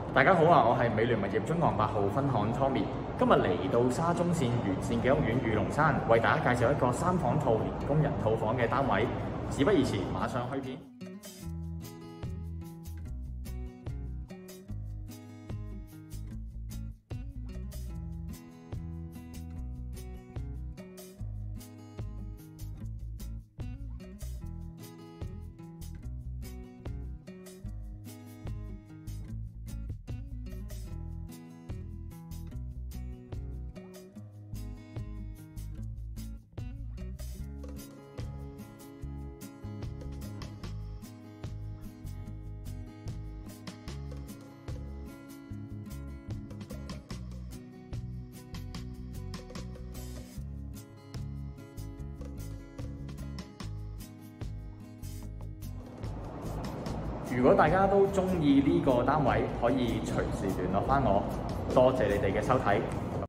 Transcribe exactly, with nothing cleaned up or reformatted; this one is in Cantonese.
大家好啊，我係美聯物業中岸八號分行 Tommy， 今日嚟到沙中線沿線嘅屋苑御龍山，為大家介紹一個三房套連工人套房嘅單位。事不宜遲，馬上去片。如果大家都中意呢個單位，可以隨時聯絡返我。多謝你哋嘅收睇。